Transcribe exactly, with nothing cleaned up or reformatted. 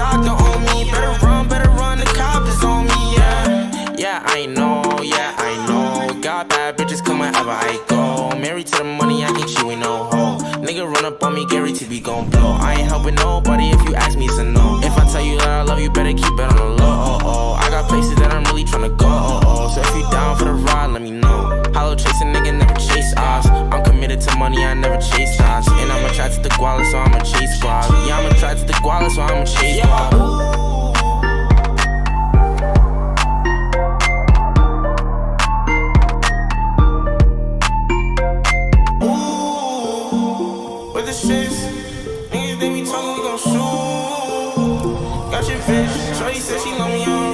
doctor on me. Better run, better run, the cop is on me, yeah. Yeah, I know, yeah, I know. Got bad bitches come wherever I go. Married to the money, I think she ain't no hoe. Nigga run up on me, Gary T V gon' blow. I ain't helping nobody, if you ask me, it's a no. If I tell you that I love you, better keep it on the low, oh, oh. I got places that I'm really tryna go, oh, oh. So if you down for the ride, let me know. Hollow chasing nigga, never chase odds. I'm committed to money, I never chase odds. And I'ma try to the guala, so I'ma chase squad. Yeah, I'ma try to the guala, so I'ma chase squad. Ooh, with the shits, niggas they be talking, we gon' shoot. Got your bitch, shorty said she love me on.